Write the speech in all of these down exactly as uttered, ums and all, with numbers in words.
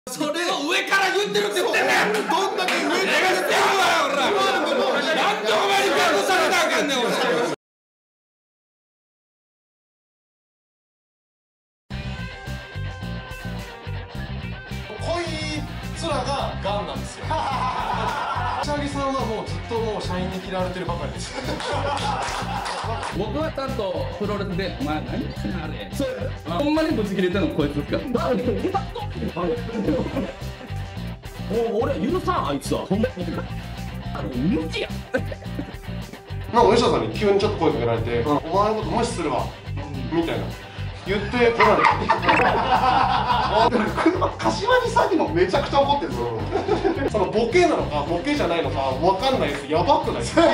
それを上から言ってるって言ってんねん。どんだけ上から言ってるわよ、俺ら。なんでお前にガードされなあかんねん、俺。 濃い面がガンなんですよ。柏木さんはもうずっともう社員に嫌われてるばかりです。 僕はちゃんとプロレスで「お前何してんのあれ」そうほんまにブチ切れてんのこいつですか。もう俺許さんあいつはほんまに無知や。 なんか吉田さんに急にちょっと声かけられて「お前のこと無視するわ」みたいな言ってこられて、柏木さんにもめちゃくちゃ怒ってるんですよ。そのボケなのかボケじゃないのかわかんないです。やばくないですか。 じ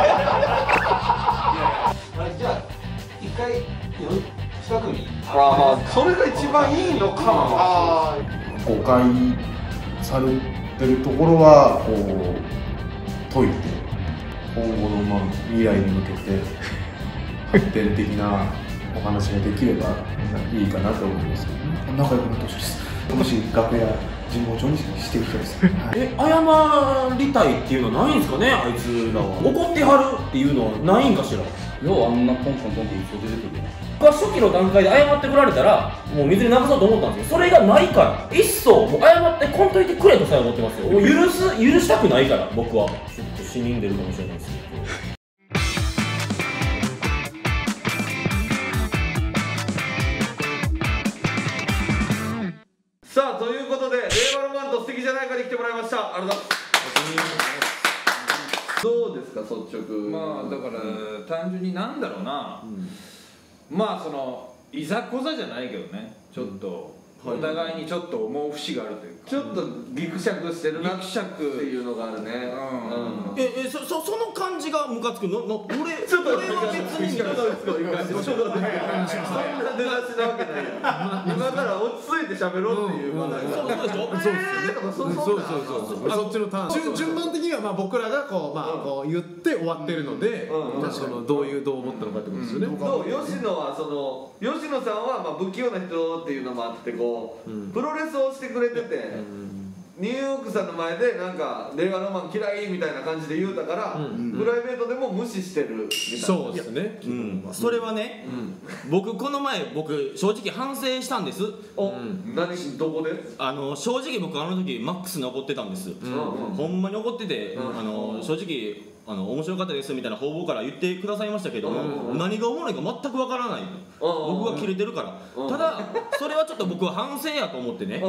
ゃあ一回近くにああそれが一番いいのかな。 誤解されてるところはこう解いて今後のまあ未来に向けて発展的なお話ができればいいかなと思いますけどね。仲良くなってほしいです。もし楽屋神保町にしていきたいです。 え、謝りたいっていうのはないんですかね、あいつらは。怒ってはるっていうのはないんかしら。 ようあんなポンポンポンポン一緒出てくる。 僕は初期の段階で謝ってくられたらもう水に流そうと思ったんですけど、それがないから一層もう謝ってこんといてくれとさえ思ってますよ。もう許す許したくないから僕は。ちょっと死人出るかもしれないですけど。 さあということで令和ロマンと素敵じゃないかに来てもらいました。ありがとうございます。どうですか率直。 まあだから単純になんだろうな、うん、まあそのいざこざじゃないけどね、ちょっとお互いにちょっと思う節があるというか、 ちょっとギクシャクしてるなっていうのがあるね。 うん、ええそそその感じがムカつくのの。俺ちょっと俺は別にちょっとそんな出だしなわけないよ。今から落ち着いて喋ろうっていう。 そうでしょ。 そうそうそうそう。そっちのターン。順順番的にはまあ僕らがこうまあこう言って終わってるので、そのどういうどう思ったのかってことですよね。 どう吉野はその吉野さんはまあ不器用な人っていうのもあってこうプロレスをしてくれてて。ニューヨークさんの前でなんか令和ロマン嫌いみたいな感じで言うたから、うんうん、プライベートでも無視してるみたいな。 そうですね、 うん、それはね、うん、僕この前僕正直反省したんです。 お、うん、何どこで？ あの正直僕あの時マックスに怒ってたんです、うんうん、ほんまに怒ってて、うん、あの正直あの面白かったですみたいな方々から言ってくださいましたけど、うん、何がおもろいか全くわからない、うん、僕がキレてるから、うん、ただそれはちょっと僕は反省やと思ってね、うん、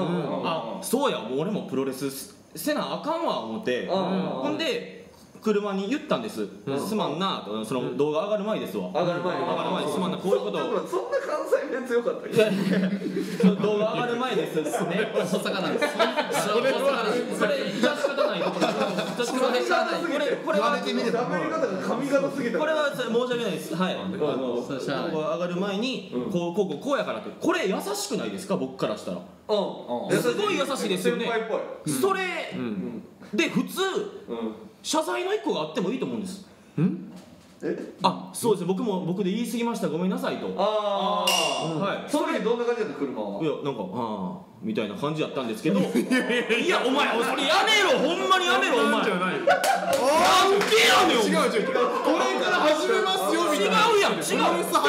あそうやもう俺もプロレスせなあかんわ思って、うん、ほんで車に言ったんです、うん、すまんなと。その動画上がる前ですわ。 上がる前上がる前にすまんなこういうことを。 そんな関西弁強かったっけ？ 動画上がる前ですね。 大阪なんです。 それそれじゃ仕方ないところ。これこれは喋り方が髪型すぎた。 これは申し訳ないです。はい。あの動画上がる前にこうこうこうこうやからってこれ優しくないですか僕からしたら。うん。すごい優しいですよね。それで普通。謝罪の一個があってもいいと思うんです。ん？え？あ、そうですね。僕も僕で言い過ぎました。ごめんなさいと。 ああ、はい。その時どんな感じだった車は？ いやなんかああみたいな感じやったんですけど。いやお前それやめろほんまにやめろお前。なんでやねん。違う違う違う。 これから始めますよみたいな。 違うやん違う。それねちょちょちょちょ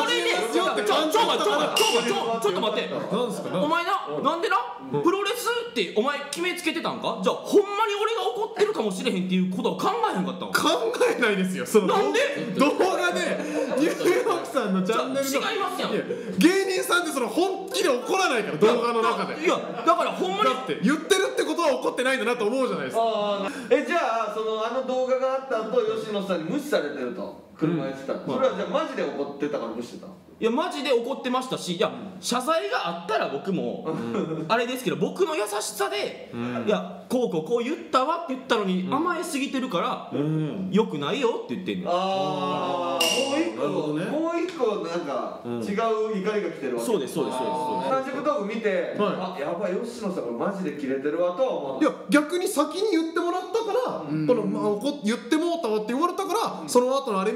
ちょっと待って。 なんですか。 お前ななんでなプロレスってお前決めつけてたんか？じゃあほんまに俺が怒ってるかもしれへんっていうことを考えへんかったん？ 考えないですよ。そのなんで？ 動画でニューヨークさんのチャンネルの違いますやん。 芸人さんってその本気で怒らないから動画の中で。 いやだからほんまにだって言ってるってことは怒ってないんだなと思うじゃないですか。 えじゃあそのあの動画があった後吉野さんに無視されてると車やってた、うん、それはじゃあマジで怒ってたから無視してた？ いやマジで怒ってましたし、いや謝罪があったら僕も、うん、あれですけど僕の優しさで、うん、いやこうこうこう言ったわって言ったのに、うん、甘えすぎてるから、うん、よくないよって言ってんの。 ああもう一個、ね、もう一個なんか、うん、違う怒りが来てるわけ。 そうですそうですそうです。 原宿ドーム見て、はい、あやばい吉野さんこれマジでキレてるわとは思う。 いや逆に先に言ってもらったから、うん、この、まあ、言ってもうたわって言われたから、うん、その後のあれ見て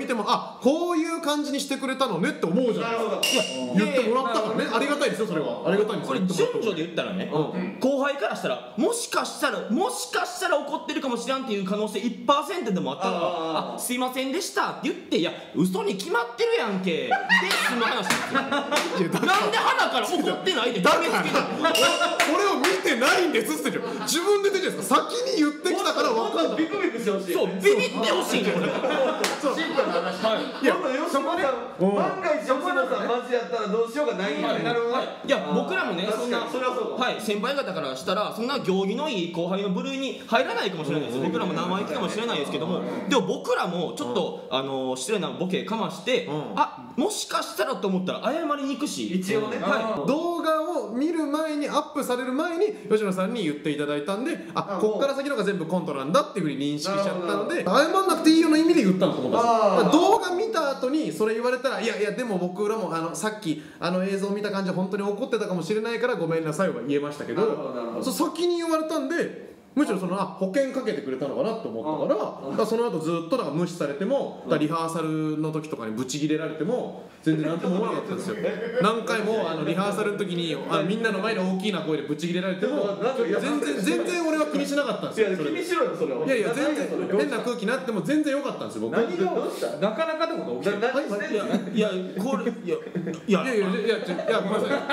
てもあこういう感じにしてくれたのねって思うじゃないですか。言ってもらったからね、ありがたいですよそれは。ありがたいんですよ。 これ順序で言ったらね、後輩からしたらもしかしたらもしかしたら怒ってるかもしれんっていう可能性 いちパーセント でもあったら「あすいませんでした」って言って「いや嘘に決まってるやんけ」で済む話ですよ。なんで鼻から怒ってないってだからこれを見てないんですって自分で出てるんですか。先に言ってきたから分かんない。 ビクビクしてほしい。 そうビビってほしいのこれ。 シンプルな話。いや吉野さん万が一吉野さんマジやったらどうしようがないんやね。なるほど。 いや僕らもねそんなそれはそうだ。 はい先輩方からしたらそんな行儀のいい後輩の部類に入らないかもしれないです。僕らも生意気かもしれないですけども、でも僕らもちょっとあの失礼なボケかましてあもしかしたらと思ったら謝りに行くし一応ね。 はい動画を見る前にアップされる前に吉野さんに言っていただいたんで、あこっから先のが全部コントなんだっていうふうに認識しちゃったので、謝んなくていいよの意味で言ったんだと思ったんです。動画見た後にそれ言われたらいやいやでも僕らもあのさっきあの映像見た感じ本当に怒ってたかもしれないからごめんなさいは言えましたけど、そう先に言われたんでむしろそのあ保険かけてくれたのかなと思ったから、だからその後ずっとなんか無視されても、だからリハーサルの時とかにブチギレられても全然何とも思わなかったんですよ。何回もあのリハーサルの時にあのみんなの前で大きな声でブチギレられても全然全然俺は気にしなかったんですよ。 いや気にしろよそれは。 いやいや全然変な空気になっても全然良かったんですよ僕。 何がなかなかでも起きてる。 いやいやこれいやいやいやいやいやいやいやごめんなさい。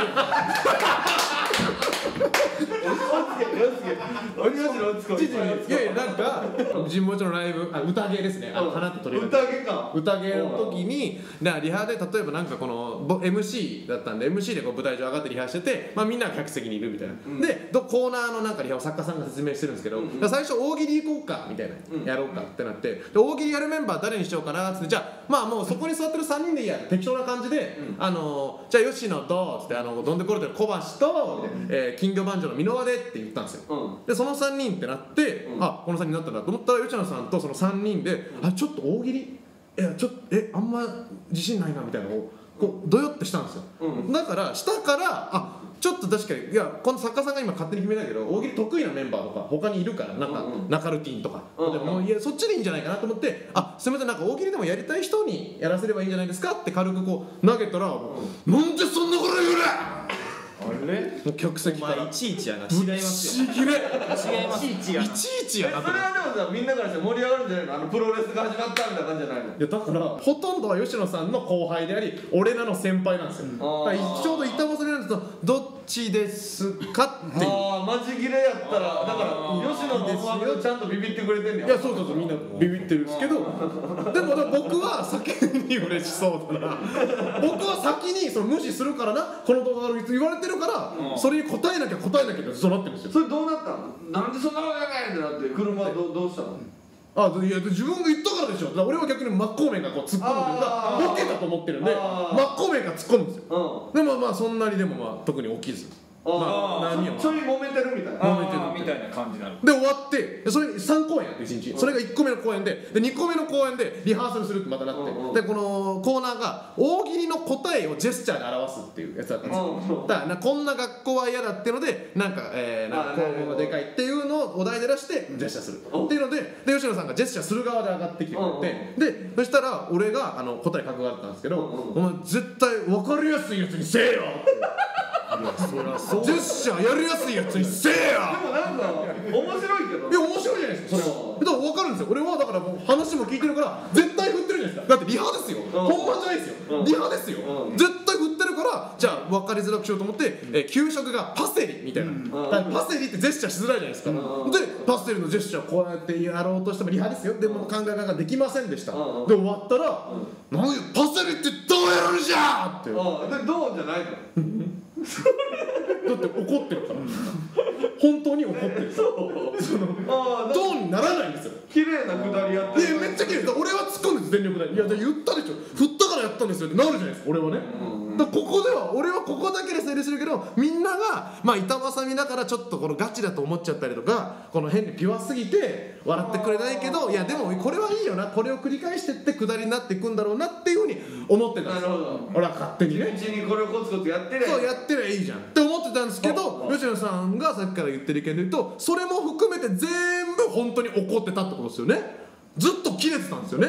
いやいやなんか神保町のライブあ歌芸ですね。あの花と鳥歌芸か。 歌芸の時になリハで例えばなんかこのぼ エムシー だったんで エムシー でこう舞台上上がってリハしてて、まあみんなが客席にいるみたいな。でどコーナーのなんかリハを作家さんが説明してるんですけど、最初大喜利行こうかみたいなやろうかってなってで大喜利やるメンバー誰にしようかなっつってじゃあまあもうそこに座ってるさんにんでいいや適当な感じであのじゃあ吉野とつってあのどんでこれてる小橋とえー金魚番長の箕輪でって言ったんですよ。でそのさんにんってなってあこのさんにんになったんだと思ったら吉野さんとそのさんにんであちょっと大喜利いやちょっとえあんま自信ないなみたいなのをこうドヨってしたんですよ。だから下からあちょっと確かにいやこの作家さんが今勝手に決めたけど大喜利得意なメンバーとか他にいるからなんか中ルティンとかでもいやそっちでいいんじゃないかなと思ってあすみませんなんか大喜利でもやりたい人にやらせればいいんじゃないですかって軽くこう投げたらなんでそんなこと言うねあれもう客席からいちいちやな違いますよ。 ちぎれ違いますいちいちやないちいちやなそれはでもさみんなからして盛り上がるんじゃないの。あのプロレスが始まったみたいな感じじゃないの。 いやだからほとんどは吉野さんの後輩であり俺らの先輩なんですよ。だからちょうど板挟みなんですとどっちですかっていう。 ああマジギレやったらだから吉野の思惑でちゃんとビビってくれてんねや。 いやそうそうそうみんなビビってるんですけどでも僕は先に嬉しそうだな僕は先にその無視するからなこの動画が言われてるからそれに答えなきゃ答えなきゃってそうなってるんですよ。 それどうなったの。なんでそんなことやねんってなって車はどどうしたの。 あいや自分が言ったからでしょ。だから俺は逆に真っ向面がこう突っ込むんであーボケたと思ってるんであー真っ向面が突っ込むんですよ。 うん。 でもまあそんなにでもまあ特に起きずまあ何をちょい揉めてるみたいな。 揉めてるあーみたいな感じになる。 で終わってそれさん公演やっていちにちそれがいっこめの公演ででにこめの公演でリハーサルするってまたなってうんうんでこのコーナーが大喜利の答えをジェスチャーで表すっていうやつだったんですようんうんだからなこんな学校は嫌だっていうのでなんかえーなんかあ肛門がでかいっていうのをお題で出してジェスチャーするっていうのでで吉野さんがジェスチャーする側で上がってきてくれてでそしたら俺があの答え書く側だったんですけどお前絶対分かりやすいやつにせえよジェスチャーやりやすいやつにせえでよもなんか面白いけど。 いや面白いじゃないですかそれはだから分かるんですよ俺はだからもう話も聞いてるから絶対振ってるじゃないですかだってリハですよ本番じゃないですよリハですようん絶対振ってるからじゃあ分かりづらくしようと思ってえー給食がパセリみたいなだからパセリってジェスチャーしづらいじゃないですかうんでパセリのジェスチャーこうやってやろうとしてもリハですよでも考え方ができませんでしたでうん終わったら「何やパセリってどうやるんじゃ!」ってああでどうじゃないの。 だって怒ってるから本当に怒ってるああどうにならないんですよ綺麗なくだりやっていやめっちゃ綺麗だ俺は突っ込んで全力でいや言ったでしょ振ったからやったんですよってなるじゃないですか俺はねだからここでは俺はここだけで整理するけどみんながまあ板挟みだからちょっとこのガチだと思っちゃったりとかこの変にピュアすぎて笑ってくれないけどいやでもこれはいいよなこれを繰り返してってくだりになっていくんだろうなっていうふうに思ってたんですよなるほど俺は勝手にねうちにこれをコツコツやってりゃそうやってりゃいいじゃんって思ってたんですけど吉野さんがさっきから言ってる意見で言うとそれも含めて全部本当に怒ってたってことですよねずっとキレてたんですよね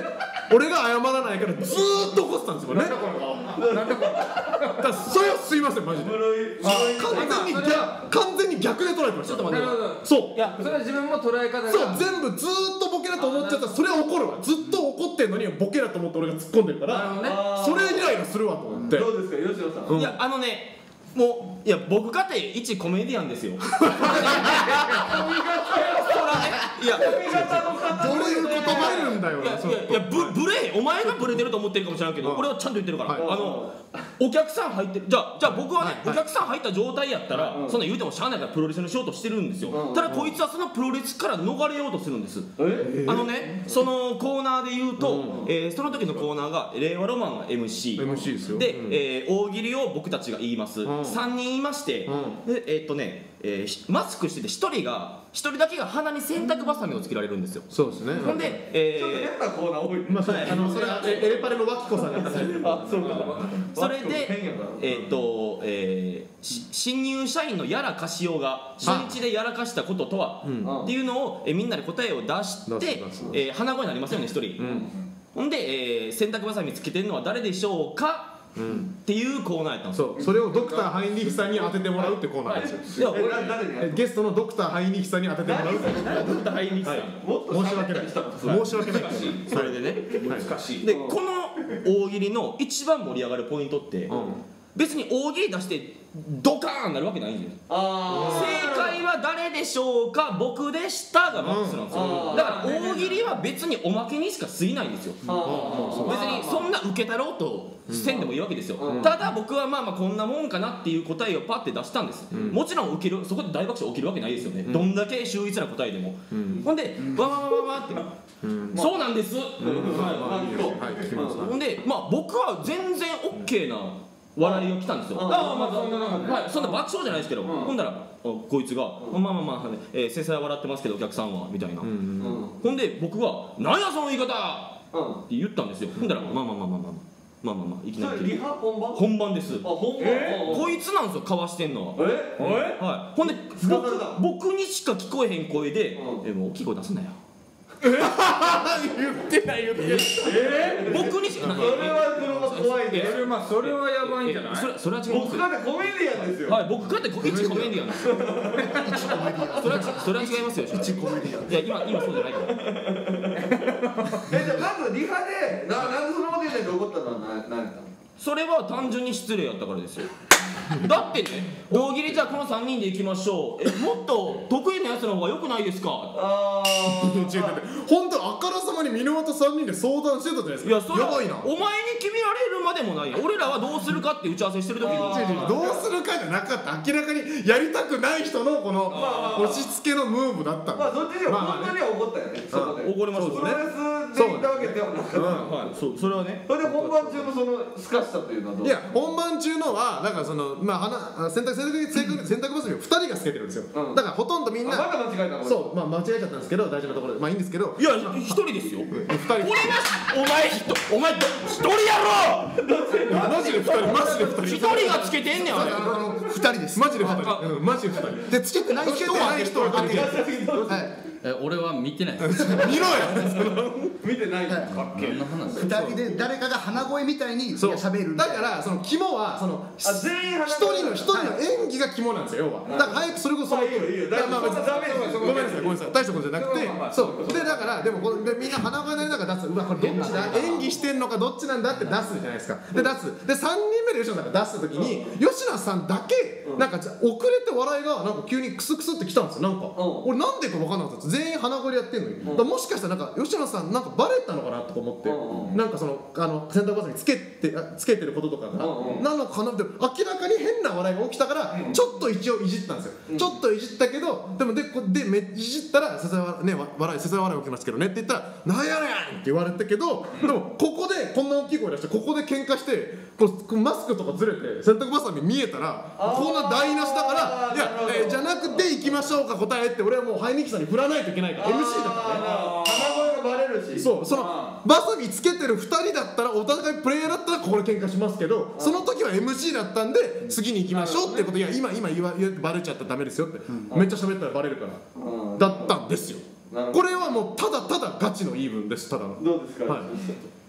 俺が謝らないからずーっと怒ってたんですよね。 なんだこの顔なんだこの顔だからそれはすいませんマジで。完全に逆完全に逆で捉えてました。 ちょっと待ってなるほどそういやそれは自分も捉え方がそう全部ずーっとボケだと思っちゃったらそれは怒るわ。ずっと怒ってんのにボケだと思って俺が突っ込んでるからなるほどねそれイライラするわと思って。 どうですか吉野さん、 うんいやあのねもういや僕かて一コメディアンですよいやどういうことがいるんだよいやいやいやぶブレお前がブレてると思ってるかもしれんけど、俺はちゃんと言ってるから、 はいあのお客さん入ってるじゃあじゃあ僕はね、 はいお客さん入った状態やったら、 うんそんな言うてもしゃあないからプロレスの仕事してるんですよ、 うんただこいつはそのプロレスから逃れようとするんです、 えあのねそのコーナーで言うと、 うんえーその時のコーナーが令和ロマンが エムシーエムシー ですよ。 で、 うんえー大喜利を僕たちが言います、 うんさんにんいまして、 うでえーっとね、えーひマスクしててひとりがひとりだけが鼻に洗濯バサミをつけられるんですよ、 そうですね。 ほんで、えちょっと変なコーナー多いまあそれあのそれはエエレパレの脇子さんが出されてる。 あそうかそれで変やなー、えーっと、えーし新入社員のやらかしようが初日でやらかしたこととは、 うんっていうのを、えーみんなで答えを出して出す出すえー鼻声になりますよねひとり、 うんほんで、えー洗濯バサミつけてるのは誰でしょうかうん。 っていうコーナーやったんですよそうそれをドクターハインリヒさんに当ててもらうってコーナーですよ。 いやえな誰にやるえゲストのドクターハインリヒさんに当ててもらうってコーナー。 ドクターハインリヒさん、 もっと申し訳ない申し訳ない。 それでね難しいでこの大喜利の一番盛り上がるポイントって、 うん別に大喜利出してドカーンなるわけないんですよあ正解は誰でしょうか僕でしたがマックスなんですよ、 うんだから大喜利は別におまけにしか過ぎないんですよ別にそんな受けたろうとせんでもいいわけですよ、 うんただ僕はまあまあこんなもんかなっていう答えをパッて出したんです、もちろん受けるそこで大爆笑起きるわけないですよね、どんだけ秀逸な答えでも、ほんでわわわわわって、そうなんです、はいはい聞きます。 ほんでまあ僕は全然 OK な笑いが来たんですよ、 うんああまあそんな中ではい、そんな爆笑じゃないですけど、ほんだらあこいつが「まあまあまあ、えー、先生は笑ってますけどお客さんは」みたいな、 うんうんほんで僕が「何やその言い方!」ってうん言ったんですよ、ほんだら「まあまあまあまあまあまあまあまあいきなりそれリハ本番本番です、 あ本番えこいつなんですよかわしてんのは、 えおいはい、ほんですかされた僕僕にしか聞こえへん声で「 うんえもう大きい声出すなよ」 言ってない言ってない。 僕にしかそれは車怖いねそれまあそれはやばいんじゃないそれそれは違います僕よだってコメディアンですよはい、僕かってこ一コメディアンですよ。それはちそれは違いますよ。一コメディアン。いや今今そうじゃないから。 えじゃあまずリハでななんでそんなこと言うねんって怒ったのはな何やったのそれは単純に失礼やったからですよ。だってね、大喜利じゃあこのさんにんでいきましょう。えもっと得意なやつの方が良くないですか。 あ違う違う違う本当あからさまに箕輪とさんにんで相談してたじゃないですか。 いやそれはやばいな。 お前に決められるまでもないやん。俺らはどうするかって打ち合わせしてる時に。 違う違うどうするかじゃなかった明らかにやりたくない人のこの押し付けのムーブだったんまあだ。 どっちでもまあまあね本当には怒ったよねそこで怒りましたプロレスで行ったわけではなかったはい、そうそれはね。 それで本番中のそのすかしたというのはどういや本番中のはだからそのまあ花洗濯洗濯洗濯洗濯バサミをふたりがつけてるんですよ、 うんだからほとんどみんなあまだ間違えたのそうまあ間違えちゃったんですけど大丈夫なところでまあいいんですけどいや一人ですよ。 ふたり俺がお前ひとお前一人やろ。 マジでふたりマジでふたり一人がつけてんねんあれ。 あのふたりですマジでふたりうんマジでふたりでつけてない人はない人は関係ないはいえ俺は見てないです見ろよ見てないはい何の話ふたりで誰かが鼻声みたいにそう喋るみたいなだからその肝はそのあ全員一人の一人の演技が肝なんですよ要はだから早くそれこそまあいいよいいよだからまあそんなダメですよごめんなさいごめんなさい大したことじゃなくてそうでだからでもこれでみんな鼻声になりながら出すうわこれどっちだ演技してんのかどっちなんだって出すじゃないですかで出すでさんにんめで吉野さんが出す時に吉野さんだけなんか遅れて笑いがなんか急にクスクスってきたんですよなんか俺なんでか分かんなかったんです全員鼻声でやってんのにだからもしかしたらなんか吉野さんなんかバレたのかなとか思ってなんかそのあの洗濯バサミつけてあつけてることとかがなのかなって明らかに変な笑いが起きたからちょっと一応いじったんですよちょっといじったけどでもでこでめいじったら「せせわねわ笑いせせ笑い起きますけどね」って言ったら「なんやねん!」って言われたけどでもここでこんな大きい声出してここで喧嘩してこうこうマスクとかずれて洗濯バサミ見えたらこんな台無しだから「いや、えーじゃなくて行きましょうか答え」って俺はもうハイニキさんに振らないといけないから エムシー だからね鼻声がバレるしそうそのバサミつけてるふたりだったらお互いプレイヤーだったらここで喧嘩しますけどその時は エムシー だったんで次に行きましょうっていうこといや今今言わ言わバレちゃったらダメですよってめっちゃ喋ったらバレるからうんだったんですよなるほどこれはもうただただガチの言い分ですただのどうですかはい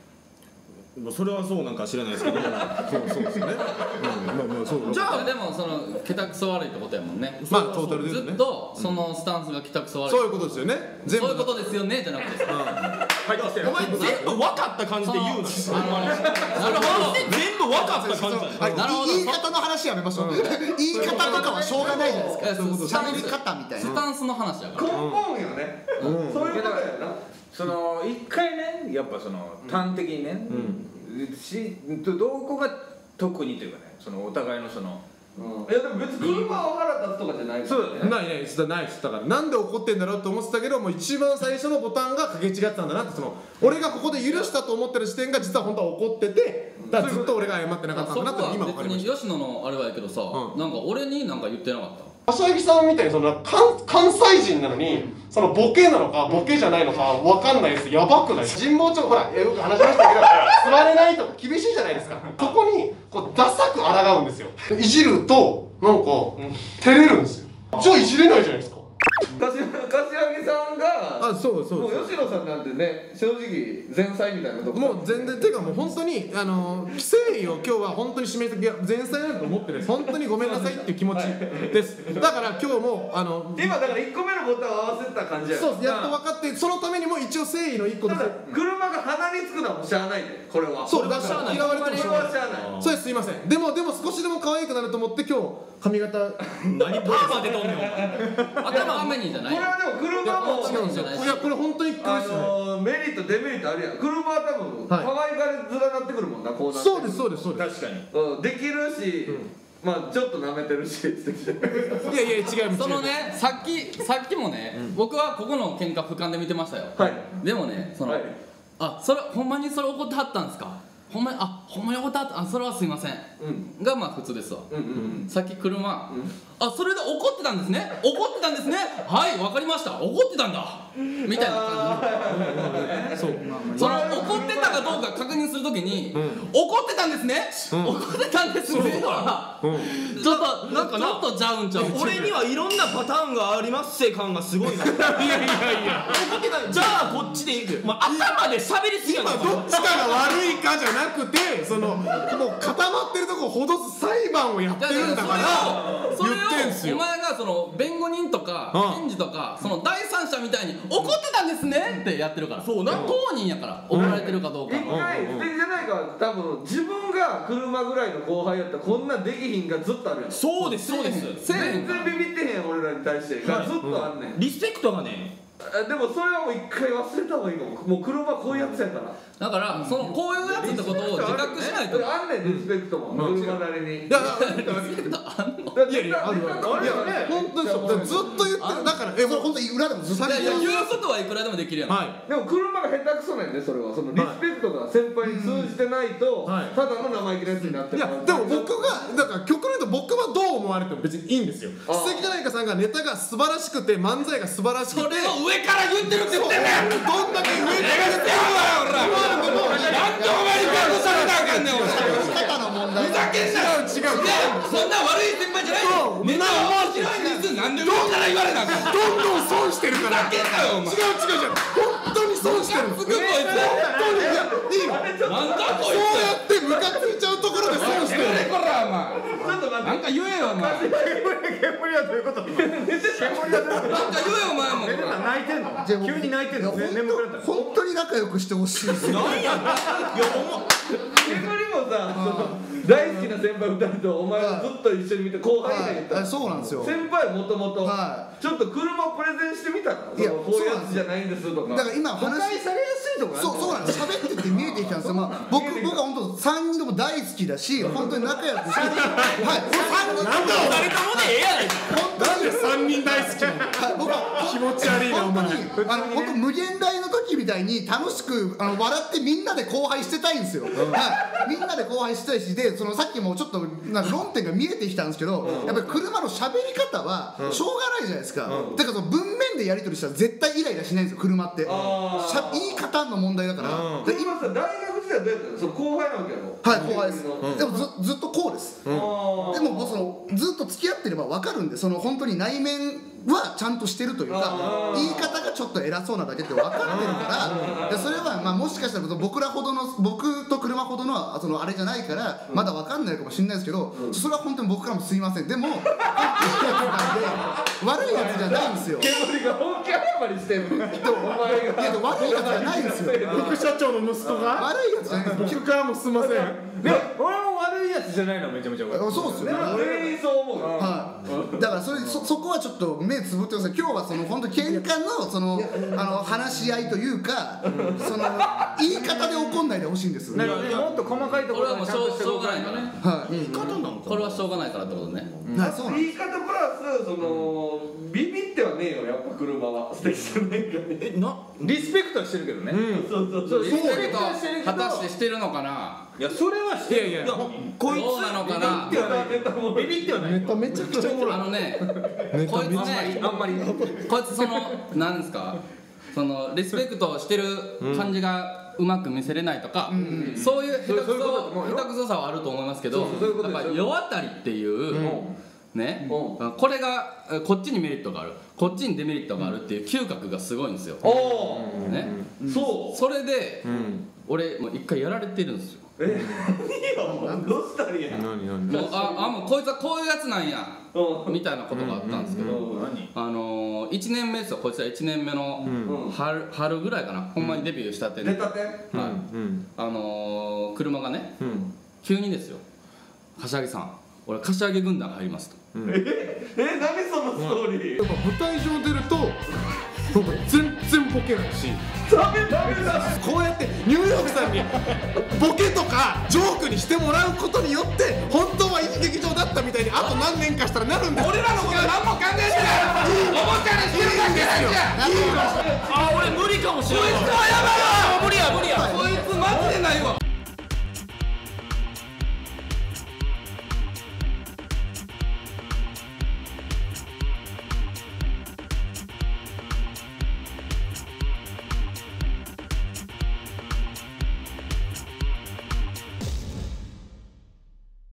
まあそれはそうなんか知らないですけどそうそうですね、うん、まあまあそうじゃあでもそのケタクソ悪いってことやもんね。 まあトータルですねずっとそのスタンスがケタクソ悪い。 そういうことですよね。全部そういうことですよねじゃなくてさ。 お前全部分かった感じで言うな。 なるほど。 全部分かった感じじゃない。 なるほど。 言い方の話やめましょう。言い方とかはしょうがないじゃないですか。喋り方みたいな。 スタンスの話やから。 根本よね。そういうことやな。 その一回ねやっぱその端的にね、しどこが特にというかね、そのお互いのそのいやでも別に車を腹立つとかじゃないから。 そうだね。 ないないですないです。だからなんで怒ってんだろうと思ってたけど、もう一番最初のボタンが掛け違ってたんだなって、その俺がここで許したと思ってる視点が実は本当は怒ってて、だからずっと俺が謝ってなかったんだなって今分かりました。 別に吉野のあれはやけどさ、なんか俺になんか言ってなかった。 柏木さんみたいにその関関西人なのにそのボケなのかボケじゃないのかわかんないです。やばくない？神保町ほらよく話しましたけど座れないとか厳しいじゃないですか。そこにこうダサく抗うんですよ。いじるとなんか照れるんですよ。じゃあいじれないじゃないですか。 柏木さんがあ、そうそうもう吉野さんなんてね正直前菜みたいなとこもう全然ていうかもう本当にあの誠意を今日は本当に示す、いや前菜だと思ってるんです。本当にごめんなさいっていう気持ちです。だから今日もあの今だからいっこめのボタンを合わせた感じや。 そうやっと分かって、そのためにも一応誠意のいっこでただ車が鼻につくのはもうしゃあないでこれは。 そうだから嫌われてもしょうがない。 これはしゃあない。 それすいません。でもでも少しでも可愛くなると思って今日髪型何パーマでとんねん。 頭雨にじゃない。 これはでも車も違うんですよ。いやこれ本当にあのー、メリットデメリットあるやん。車は多分可愛がりづらなってくるもんな、こうなって。 そうですそうですそうです。 確かに。 うん、できるし、まあちょっと舐めてるし。いやいや違う。 そのねさっきさっきもね、僕はここの喧嘩俯瞰で見てましたよ。 はい。 でもねその、 はい、 あそれほんまにそれ怒ってはったんですか。ほんまにあほんまに怒ってはったあそれはすいません、うん、がまあ普通ですわ。うんうんうん、さっき車、うん、あそれで怒ってたんですね怒ってたんですねはいわかりました怒ってたんだみたいな感じ。そうその怒ってたかどうか確認するときに、うん、怒ってたんですね、うん、怒ってたんですねは、うん、ちょっとなんかちょっとちゃうんちゃう。 俺にはいろんなパターンがありますせ感がすごいな。いやいやいや怒ってたじゃあこっちでいく、まあ、頭で喋りすぎやな。 今どっちかが悪いかじゃなくてそのもう固まってるとこを戻す裁判をやってるんだから言ってんすよ。 お前がその弁護人とか検事とかその第三者みたいに怒ってたんですねってやってるから。そうな当人やから怒られてるかどうか。 一回素敵じゃないか多分自分が車ぐらいの後輩やったらこんなできひんがずっとあるやん。 そうですそうです。 全然ビビってへん俺らに対してがずっとあんねん。 リスペクトがね。 でもそれはもう一回忘れた方がいいの。もう車こういうやつやから。 だからそのこういうやつってことを自覚しないと。 あんねんリスペクトも車なりに。いやリスペクトあんの。 いやいやあるある。いや本当にそうずっと言ってる。だからえこれ本当に裏でもずっと言ってる。 いや言うことはいくらでもできるやん。 はい。 でも車が下手くそなんでそれはそのリスペクトが先輩に通じてないとただの生意気なやつになってる。 いやでも僕がだから極論言うと僕はどう思われても別にいいんですよ。素敵じゃないかさんがネタが素晴らしくて漫才が素晴らしくて。 それを上から言ってるって言ってんねん。 どんだけ上から言ってるわよ俺ら。なんでお前にこうされなあかんねん俺。 方の問題。 ふざけんなよ。違う違う。そんな悪い先輩じゃないよ。ネタ面白いんです。なんで上から言われなあかん。 どんどん損してるから。 ふざけんなよお前。 違う違う違う。本当に損してる。 ムカつくこいつ。 本当にいやいいの。 なんだこいつ。 そうやってムカついちゃうところで損してる。 こらお前。 ちょっと待って。 なんか言えよお前。 煙はどういうこと？煙はどういうこと？ なんか言えよお前も。 泣いてんの？急に泣いてんの？眠くなった。 本当に仲良くしてほしいです。 なんや。いやお前。 煙もさその大好きな先輩ふたりとお前をずっと一緒に見て後輩が言った。 そうなんですよ。 先輩はもともとちょっと車をプレゼンしてみたら。いやこういうやつじゃないんですとか。 だから今誤解されやすいとか。 そうそうなんです。喋ってて見えてきたんですよ。まあ僕僕は本当三人とも大好きだし本当に仲良くしてはい三人なんだお二人ともでええやないか。 なんで三人大好きなの。 僕は気持ち悪いなお前。 あの本当無限大の時みたいに楽しくあの笑ってみんなで後輩してたいんですよ。はい。みんなで後輩してたいしでそのさっきもちょっとなんか論点が見えてきたんですけどやっぱり車の喋り方はしょうがないじゃないですか。だからその文面でやり取りしたら絶対イライラしないんですよ車って。しゃ言い方の問題だから。 今さ大学時代はどうやったの？その後輩なわけやろ。 はい後輩です、でもずずっとこうです、でもそのずっと付き合ってれば分かるんで、その本当に内面はちゃんとしてるというか、言い方がちょっと偉そうなだけって分かってるから、でそれはまあもしかしたら僕らほどの僕と車ほどのそのあれじゃないからまだ分かんないかもしれないですけど、それは本当に僕からもすいません。でも悪いやつじゃないんですよ。 煙が本気謝りしてる。お前が。 いや悪いやつじゃないんですよ。 副社長の息子が悪いやつじゃないんですよ。 聞くからもすいません。 で俺も悪いやつじゃないのめちゃめちゃ分かる。 そうですよね。 全員そう思う。 はい。だからそれ そ, そこはちょっと目つぶってください。今日はその本当喧嘩のそのあの話し合いというか、その言い方で怒んないでほしいんです。 なるほどね。もっと細かいところこれはもうしょうしょうがないからね。 はい。 言い方なのか。これはしょうがないからってことね。 はい、そうなんです。 言い方プラスそのビビってはねえよやっぱ車は素敵じゃないからね。 えなリスペクトはしてるけどね。 そうそうそう。 リスペクトはしてるけど。 果たしてしてるのかな。 いやそれはしてる。 いやいやいやこいつどうなのかな。 ビビってはない。 ネタめちゃくちゃおもろい。 あのね、こいつね、 あんまり。 こいつそのなんですか、そのリスペクトしてる感じがうまく見せれないとか、そういう下手くそういうことだとそ思うよ下手くそさはあると思いますけど、 そうそういうことやっぱです世渡りっていうね、 うこれがこっちにメリットがある、こっちにデメリットがあるっていう嗅覚がすごいんですよ。 おお。 ね、 そう。 それで俺もう一回やられてるんですよ。 え、何よ。どうしたらいいや。 何何もうああもうこいつはこういうやつなんやみたいなことがあったんですけど、 何？ あのー、いちねんめですよ。こいつはいちねんめの春、春ぐらいかな、ほんまにデビューしたてで、 出たて。 はい、あのー、車がね、急にですよ、柏木さん俺柏木軍団入りますと、 え、え、何そのストーリー。 やっぱ舞台上出るとなんか全然ボケないし、 ダメダメだ。 こうやってニューヨークさんにボケとかジョークにしてもらうことによって本当はいい劇場だったみたいにあと何年かしたらなるんです。 俺らのこと何も考えてない、おもちゃにしてるだけなんじゃ。あ俺無理かもしれない。こいつはよ